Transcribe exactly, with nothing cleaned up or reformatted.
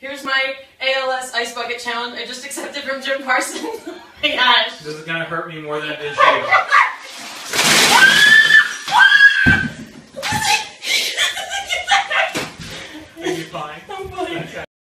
Here's my A L S ice bucket challenge I just accepted from Jim Parsons. Oh my gosh. This is gonna hurt me more than it is you. Are you fine? I'm fine.